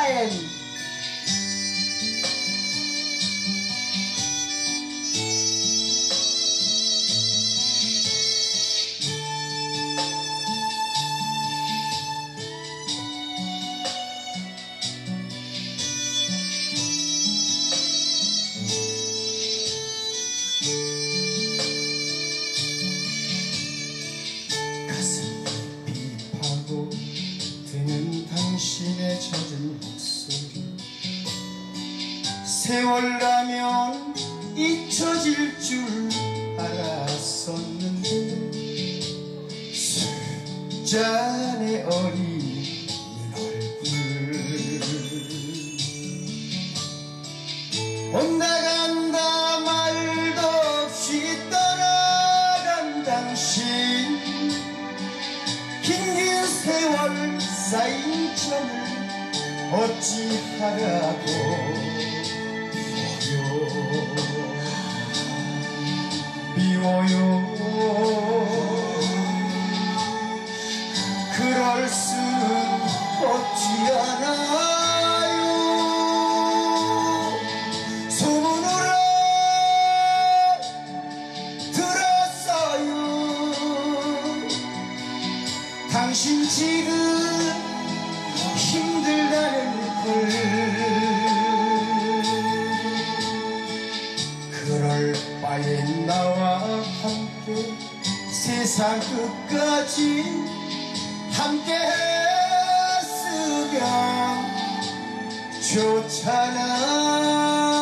바엔. 당신의 젖은 목소리 세월 가면 잊혀질 줄 알았었는데 술잔에 어린 얼굴 온다 간다 말도 없이 떠나간 당신 긴 세월 쌓인 점을 어찌하라고 미워요 그럴 수는 없지 않아요 소문으로 들었어요 당신 지금 힘들다는 걸 그럴 바엔 나와 함께 세상 끝까지 함께 했으면 좋잖아요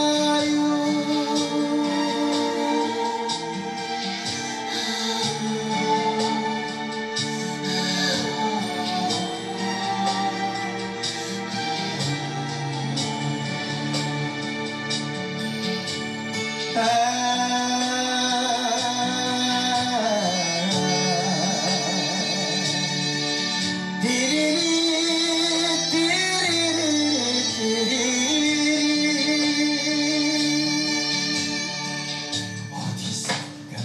어디선가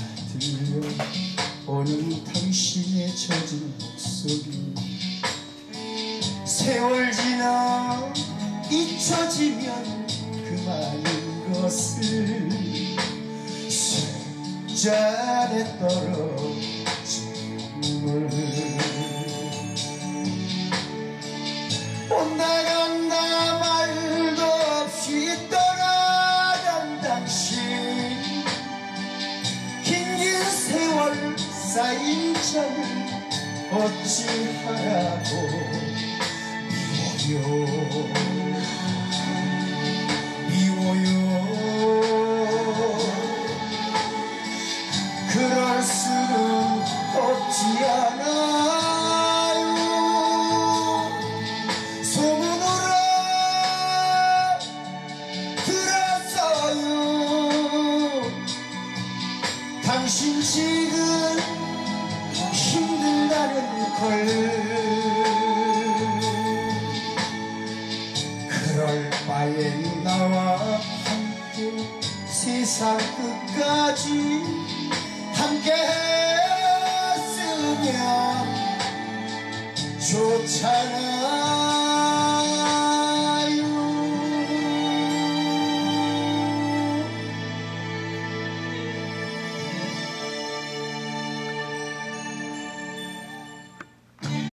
들려오는 당신의 젖은 목소리 세월 지나 잊혀지면 그만인 것을 술잔에 떨어진 물 온다 간다 말도 없이 떠나간 당신 긴 세월 쌓인 점을 어찌하라고 미워요 그럴 수는 없지 않아요 소문으로 들었어요 당신 지금 힘들다는 걸 그럴 바엔 나와 함께 세상 끝까지 함께 했으면 좋잖아